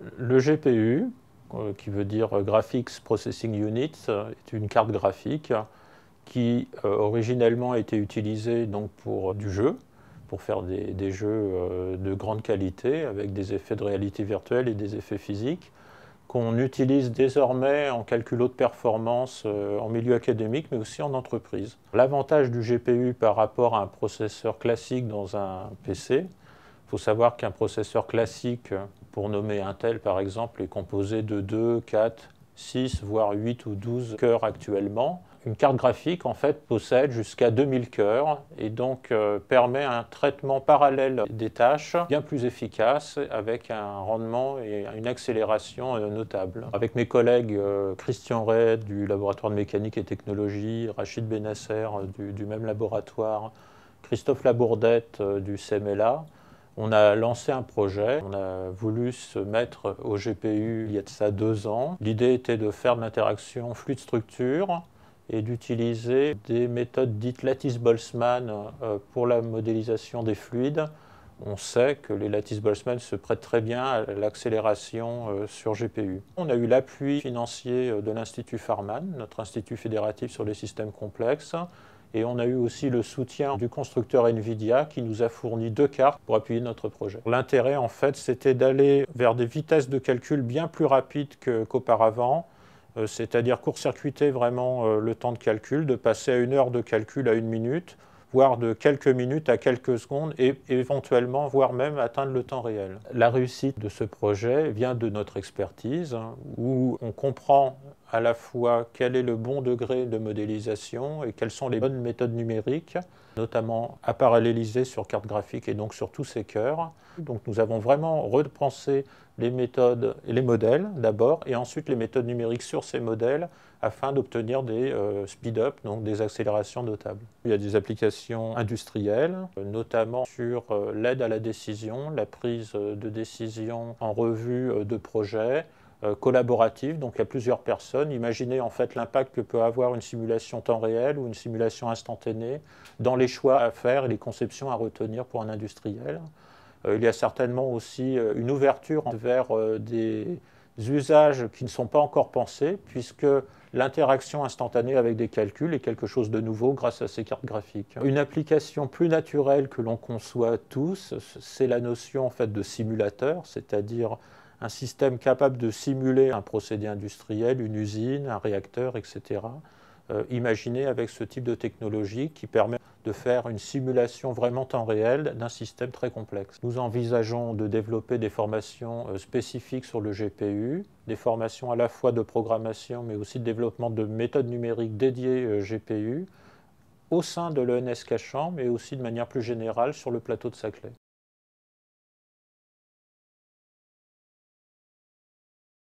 Le GPU, qui veut dire Graphics Processing Unit, est une carte graphique qui originellement a été utilisée donc, pour du jeu, pour faire des jeux de grande qualité avec des effets de réalité virtuelle et des effets physiques, qu'on utilise désormais en calcul haute performance en milieu académique, mais aussi en entreprise. L'avantage du GPU par rapport à un processeur classique dans un PC, il faut savoir qu'un processeur classique, pour nommer Intel par exemple, est composé de 2, 4, 6, voire 8 ou 12 cœurs actuellement. Une carte graphique en fait possède jusqu'à 2000 cœurs et donc permet un traitement parallèle des tâches bien plus efficace avec un rendement et une accélération notable. Avec mes collègues Christian Ray du laboratoire de mécanique et technologie, Rachid Benasser du même laboratoire, Christophe Labourdette du CMLA, on a lancé un projet, on a voulu se mettre au GPU il y a de ça 2 ans. L'idée était de faire de l'interaction fluide-structure et d'utiliser des méthodes dites lattice-Boltzmann pour la modélisation des fluides. On sait que les lattice-Boltzmann se prêtent très bien à l'accélération sur GPU. On a eu l'appui financier de l'Institut Farman, notre institut fédératif sur les systèmes complexes, et on a eu aussi le soutien du constructeur NVIDIA qui nous a fourni 2 cartes pour appuyer notre projet. L'intérêt, en fait, c'était d'aller vers des vitesses de calcul bien plus rapides qu'auparavant, c'est-à-dire court-circuiter vraiment le temps de calcul, de passer à 1 heure de calcul à 1 minute, voire de quelques minutes à quelques secondes, et éventuellement, voire même atteindre le temps réel. La réussite de ce projet vient de notre expertise, où on comprend à la fois quel est le bon degré de modélisation et quelles sont les bonnes méthodes numériques, notamment à paralléliser sur carte graphique et donc sur tous ces cœurs. Donc nous avons vraiment repensé les méthodes et les modèles d'abord, et ensuite les méthodes numériques sur ces modèles afin d'obtenir des speed-up, donc des accélérations notables. Il y a des applications industrielles, notamment sur l'aide à la décision, la prise de décision en revue de projets, collaborative, donc il y a plusieurs personnes. Imaginez en fait l'impact que peut avoir une simulation temps réel ou une simulation instantanée dans les choix à faire et les conceptions à retenir pour un industriel. Il y a certainement aussi une ouverture vers des usages qui ne sont pas encore pensés, puisque l'interaction instantanée avec des calculs est quelque chose de nouveau grâce à ces cartes graphiques. Une application plus naturelle que l'on conçoit tous, c'est la notion en fait de simulateur, c'est-à-dire un système capable de simuler un procédé industriel, une usine, un réacteur, etc. Imaginé avec ce type de technologie qui permet de faire une simulation vraiment temps réel d'un système très complexe. Nous envisageons de développer des formations spécifiques sur le GPU, des formations à la fois de programmation mais aussi de développement de méthodes numériques dédiées GPU au sein de l'ENS Cachan mais aussi de manière plus générale sur le plateau de Saclay.